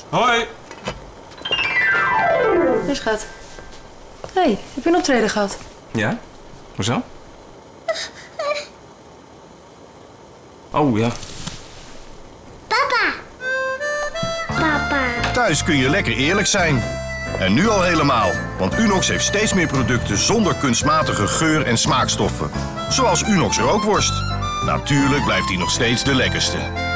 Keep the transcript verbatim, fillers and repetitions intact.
Hoi. Hey, schat. Hé, hey, heb je een optreden gehad? Ja? Hoezo? Oh, ja. Papa. Papa. Thuis kun je lekker eerlijk zijn. En nu al helemaal, want Unox heeft steeds meer producten zonder kunstmatige geur- en smaakstoffen. Zoals Unox rookworst. Natuurlijk blijft die nog steeds de lekkerste.